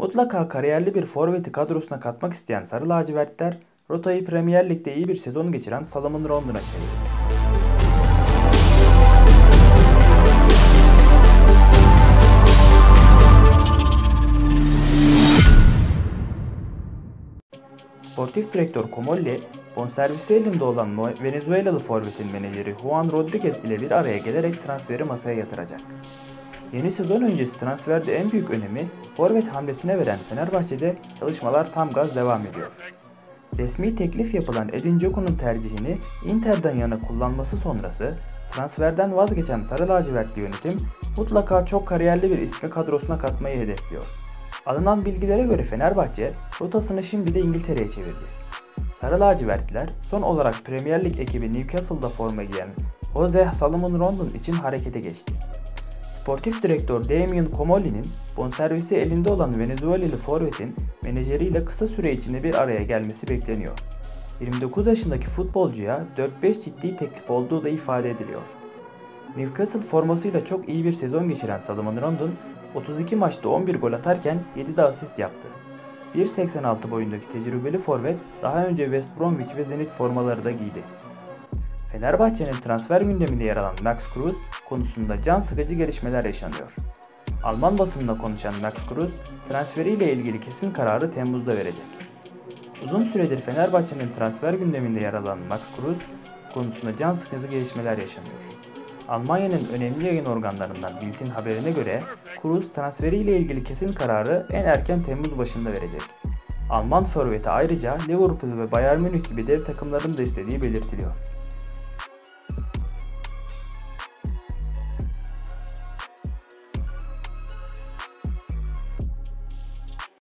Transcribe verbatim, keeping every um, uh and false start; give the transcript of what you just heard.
Mutlaka kariyerli bir forveti kadrosuna katmak isteyen Sarı lacivertler, rotayı Premier Lig'de iyi bir sezon geçiren Salomon Rondon'a çevirdi. Sportif direktör Comolli, bonservisi elinde olan Venezuelalı forvetin menajeri Juan Rodriguez ile bir araya gelerek transferi masaya yatıracak. Yeni sezon öncesi transferde en büyük önemi forvet hamlesine veren Fenerbahçe'de çalışmalar tam gaz devam ediyor. Resmi teklif yapılan Edin Dzeko'nun tercihini Inter'den yana kullanması sonrası transferden vazgeçen Sarı lacivertli yönetim mutlaka çok kariyerli bir ismi kadrosuna katmayı hedefliyor. Alınan bilgilere göre Fenerbahçe rotasını şimdi de İngiltere'ye çevirdi. Sarı lacivertliler son olarak Premier Lig ekibi Newcastle'da forma giyen Jose Salomon Rondon için harekete geçti. Sportif direktör Damian Comolli'nin bonservisi elinde olan Venezuelalı forvetin menajeriyle kısa süre içinde bir araya gelmesi bekleniyor. yirmi dokuz yaşındaki futbolcuya dört beş ciddi teklif olduğu da ifade ediliyor. Newcastle formasıyla çok iyi bir sezon geçiren Salomon Rondon, otuz iki maçta on bir gol atarken yedi de asist yaptı. bir seksen altı boyundaki tecrübeli forvet daha önce West Bromwich ve Zenit formaları da giydi. Fenerbahçe'nin transfer gündeminde yer alan Max Kruse konusunda can sıkıcı gelişmeler yaşanıyor. Alman basınında konuşan Max Kruse, transferiyle ilgili kesin kararı Temmuz'da verecek. Uzun süredir Fenerbahçe'nin transfer gündeminde yer alan Max Kruse konusunda can sıkıcı gelişmeler yaşanıyor. Almanya'nın önemli yayın organlarından Bild'in haberine göre Kruse transferiyle ilgili kesin kararı en erken Temmuz başında verecek. Alman forveti ayrıca Liverpool ve Bayern Münih gibi dev takımların da istediği belirtiliyor.